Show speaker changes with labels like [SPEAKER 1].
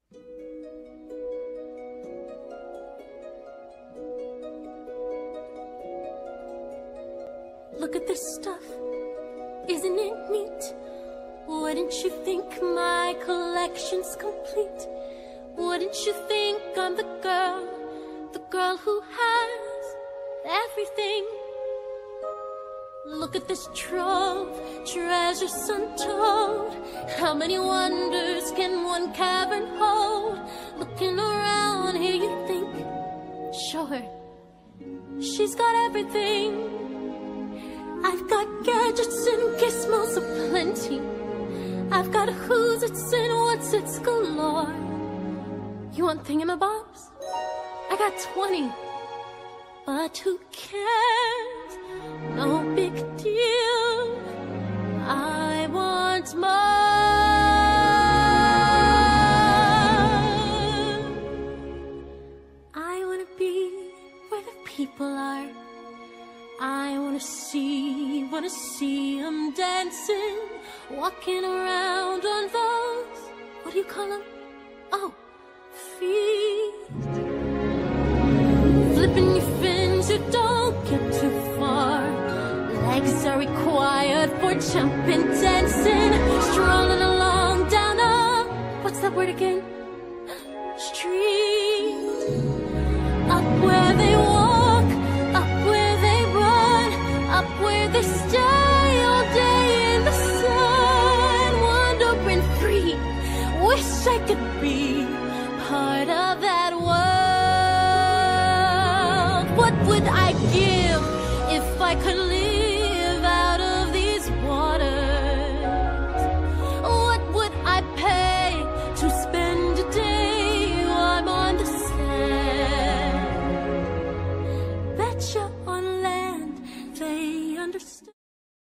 [SPEAKER 1] Look at this stuff, isn't it neat? Wouldn't you think my collection's complete? Wouldn't you think I'm the girl who has everything? Look at this trove, treasures untold. How many wonders can one cavern hold? Looking around here you think, sure, she's got everything. I've got gadgets and gizmos aplenty. I've got who's it's and what's it's galore. You want thingamabobs? I got 20. But who cares? No big deal. I want more. I wanna be where the people are. I wanna see them dancing, walking around on those, what do you call them? Oh, feet. Flipping your fins, you don't get too far. Legs are required for jumping, dancing, strolling along down a, what's that word again? Street. Up where they walk, up where they run, up where they stay all day in the sun, wandering free. Wish I could be part of that world. What would I give if I could live out of these waters? What would I pay to spend a day while I'm on the sand? Betcha on land they understand.